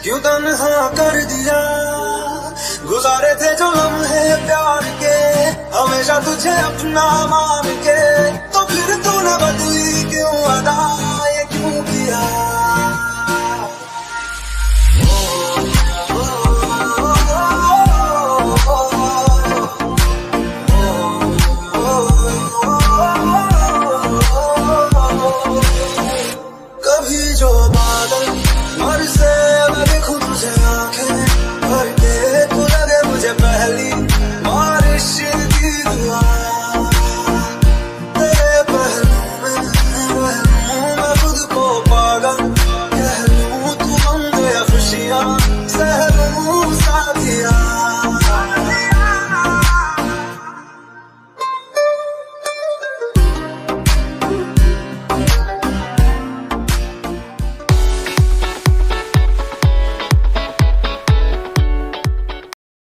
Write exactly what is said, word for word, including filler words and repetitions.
क्यों तन्हा कर दिया, गुजारे थे जो लम्हे प्यार के, हमेशा तुझे अपना मान के, तो फिर तूने बदली क्यों अदा, ये क्यों किया।